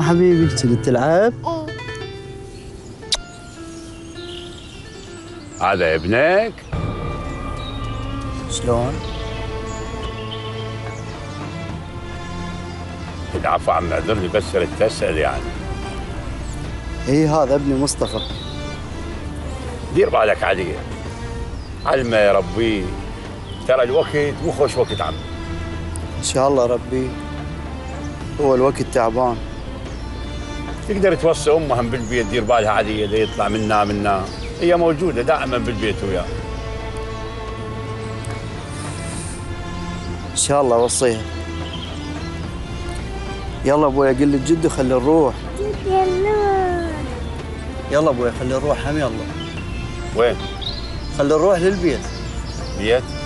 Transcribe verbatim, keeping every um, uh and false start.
حبيبي كنت تلعب؟ ايه. هذا ابنك؟ شلون؟ العفو عم اعذرني بس صرت تسأل يعني. اي هذا ابني مصطفى. دير بالك عليه، علمه يا ربي، ترى الوقت مو خوش وقت عم. ان شاء الله ربي، هو الوقت تعبان. تقدر توصي امها بالبيت دير بالها عليه لا يطلع منا منا، هي موجوده دائما بالبيت وياه. ان شاء الله وصيها. يلا ابويا قل للجد خلي نروح. يلا. يلا ابويا خلي نروح هم يلا. وين؟ خلي نروح للبيت. بيت؟